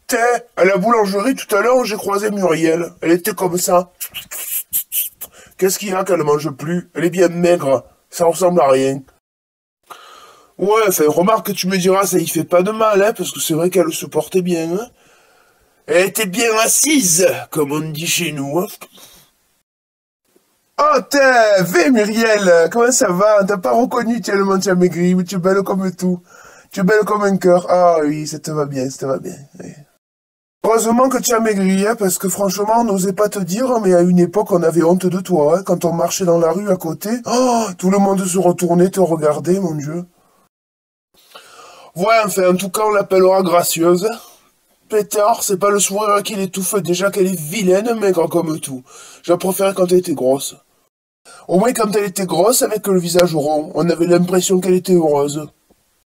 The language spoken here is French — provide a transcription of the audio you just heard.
À la boulangerie, tout à l'heure, j'ai croisé Muriel. Elle était comme ça. Qu'est-ce qu'il y a qu'elle mange plus? Elle est bien maigre. Ça ressemble à rien. Ouais, enfin, remarque, tu me diras, ça y fait pas de mal, hein, parce que c'est vrai qu'elle se portait bien, hein. Elle était bien assise, comme on dit chez nous, hein. Oh, t'es, Muriel, comment ça va? T'as pas reconnu tellement tu as maigri, mais tu es belle comme tout. Tu es belle comme un cœur. Ah oui, ça te va bien, ça te va bien. Oui. Heureusement que tu as maigri, hein, parce que franchement, on n'osait pas te dire, mais à une époque, on avait honte de toi, hein, quand on marchait dans la rue à côté. Oh, tout le monde se retournait, te regardait, mon Dieu. Ouais, enfin, en tout cas, on l'appellera gracieuse. Pétard, c'est pas le sourire qui l'étouffe, déjà qu'elle est vilaine, maigre comme tout. Je la préférais quand elle était grosse. Au moins, quand elle était grosse, avec le visage rond, on avait l'impression qu'elle était heureuse.